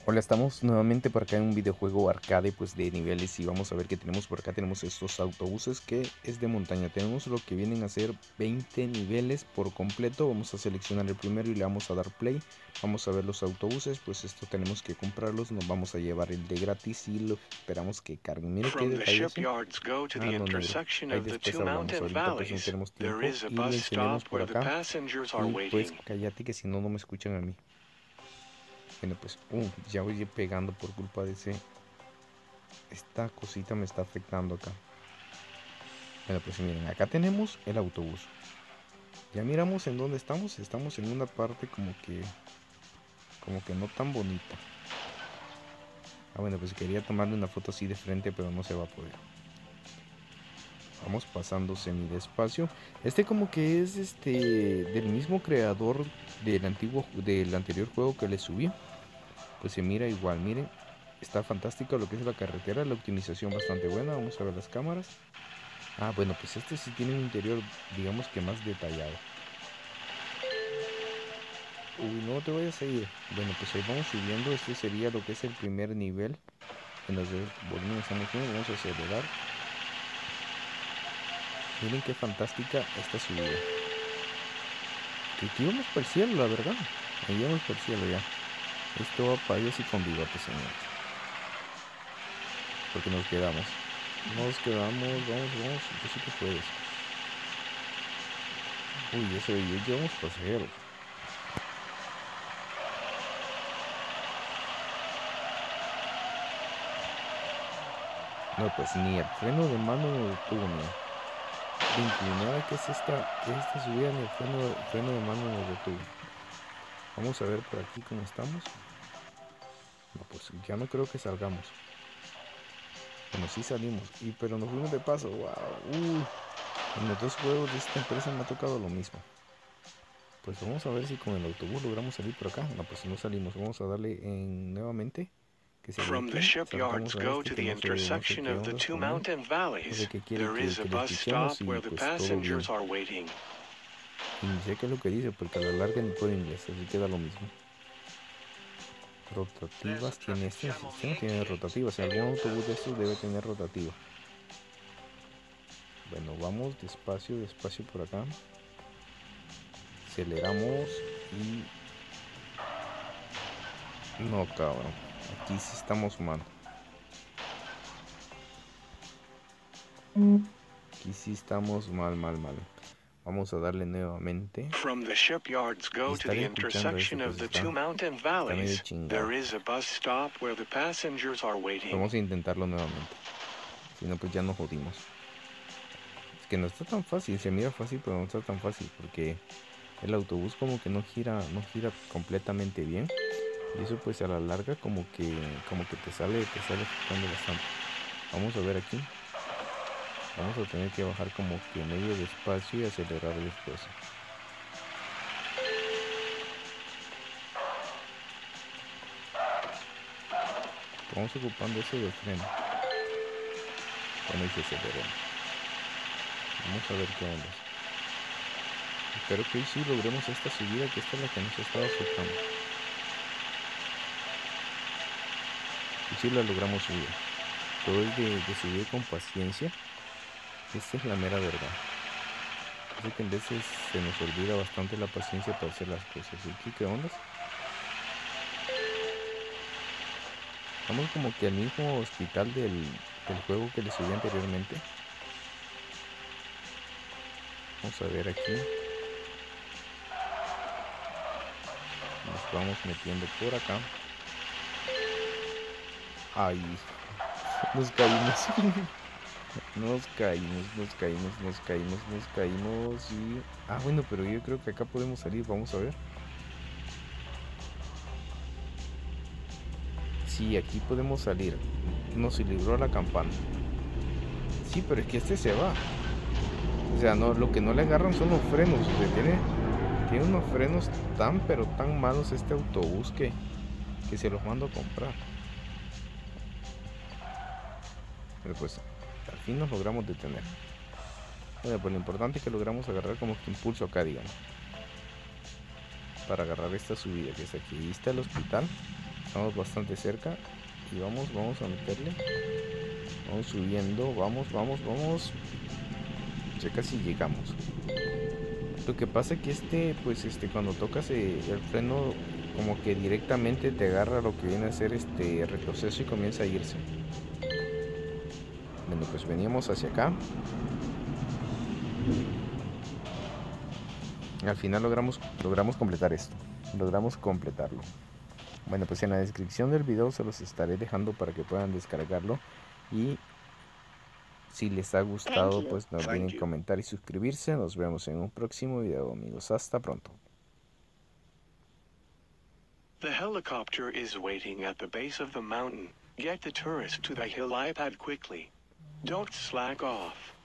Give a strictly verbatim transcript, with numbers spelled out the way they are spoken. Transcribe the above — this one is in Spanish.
Hola, estamos nuevamente por acá en un videojuego arcade pues de niveles y vamos a ver qué tenemos por acá. Tenemos estos autobuses que es de montaña. Tenemos lo que vienen a ser veinte niveles por completo. Vamos a seleccionar el primero y le vamos a dar play. Vamos a ver los autobuses, pues esto tenemos que comprarlos. Nos vamos a llevar el de gratis y lo esperamos que carguen. Mire qué detallazo. Ah, no, negro. Ahí después hablamos. Ahorita pues no tenemos tiempo y le encendemos por acá. Y pues cállate que si no, no me escuchan a mí. Bueno, pues uh, ya voy pegando por culpa de ese. Esta cosita me está afectando acá. Bueno, pues miren, acá tenemos el autobús. Ya miramos en dónde estamos. Estamos en una parte como que como que no tan bonita. Ah, bueno, pues quería tomarle una foto así de frente, pero no se va a poder. Vamos pasando semi despacio. Este como que es este del mismo creador del antiguo del anterior juego que le subí. Pues se mira igual, miren. Está fantástico lo que es la carretera, la optimización bastante buena. Vamos a ver las cámaras. Ah, bueno, pues este sí tiene un interior, digamos que más detallado. Uy, no te vayas a ir. Bueno, pues ahí vamos subiendo. Este sería lo que es el primer nivel. En los volúmenes estamos bien. Vamos a acelerar. Miren qué fantástica esta subida. Que aquí vamos por el cielo, la verdad. Ahí vamos por el cielo ya. Esto va para Dios y con bigote, señores. Porque nos quedamos. Nos quedamos, vamos, vamos. Yo sí que puedes. Uy, eso ya llevamos pasajeros. No, pues ni el freno de mano no lo tuvo, mira. La inclinada que es esta, que es esta subida, ni el freno, freno de mano nos detuvo. Vamos a ver por aquí cómo estamos. No, pues ya no creo que salgamos. Bueno, sí salimos, y, pero nos fuimos de paso. Wow. Uh, en los dos juegos de esta empresa me ha tocado lo mismo. Pues vamos a ver si con el autobús logramos salir por acá. No, pues no salimos. Vamos a darle en nuevamente. Que se From the shipyards go to the intersection of the two mountain valleys. There is a bus stop where the passengers are waiting. Y ni sé qué es lo que dice, porque a la larga ni puedo inglés, así queda lo mismo. Rotativas tiene este sistema, tiene rotativas. Algún autobús de estos debe tener rotativa. Bueno, vamos despacio, despacio por acá. Aceleramos y... No, cabrón. Aquí sí estamos mal. Aquí sí estamos mal, mal, mal. Vamos a darle nuevamente. From the shipyards go to the intersection of the two mountain valleys. There is a bus stop where the passengers are waiting. Vamos a intentarlo nuevamente. Si no, pues ya nos jodimos. Es que no está tan fácil. Se mira fácil, pero no está tan fácil porque el autobús como que no gira, no gira completamente bien. Y eso pues a la larga como que como que te sale, te sale afectando bastante. Vamos a ver aquí. Vamos a tener que bajar como que medio despacio y acelerar después. Vamos ocupando eso de freno. Bueno, y se aceleró. Vamos a ver qué onda. Espero que hoy sí logremos esta subida, que esta es la que nos estaba afectando. Y sí la logramos subir. Todo es de, de subir con paciencia. Esta es la mera verdad. Así que en veces se nos olvida bastante la paciencia para hacer las cosas. ¿Y qué onda? Vamos como que al mismo hospital del, del juego que les subí anteriormente. Vamos a ver aquí. Nos vamos metiendo por acá. Ay, nos caímos. Nos caímos, nos caímos, nos caímos, nos caímos y... Ah, bueno, pero yo creo que acá podemos salir, vamos a ver. Sí, aquí podemos salir. Nos libró la campana. Sí, pero es que este se va. O sea, no, lo que no le agarran son los frenos. O sea, tiene, tiene unos frenos tan, pero tan malos este autobús que, que se los mando a comprar. Pero pues... al fin nos logramos detener. Bueno, pues lo importante es que logramos agarrar como que impulso acá, digamos, para agarrar esta subida que es aquí. Ahí está el hospital. Estamos bastante cerca. Y vamos, vamos a meterle. Vamos subiendo, vamos, vamos, vamos. Ya casi llegamos. Lo que pasa es que este, pues este, cuando tocas eh, el freno, como que directamente te agarra lo que viene a ser este retroceso y comienza a irse. Bueno, pues veníamos hacia acá. Al final logramos, logramos completar esto. Logramos completarlo. Bueno, pues en la descripción del video se los estaré dejando para que puedan descargarlo. Y si les ha gustado, pues no olviden comentar y suscribirse. Nos vemos en un próximo video, amigos. Hasta pronto. The helicopter is waiting at the base of the mountain. Get the tourist to the helipad quickly. Don't slack off.